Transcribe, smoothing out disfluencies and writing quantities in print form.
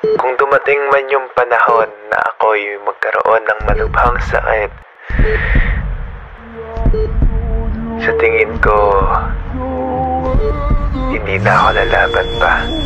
Kung dumating man yung panahon na ako'y magkaroon ng malubhang sakit, sa tingin ko, hindi na ako lalaban pa.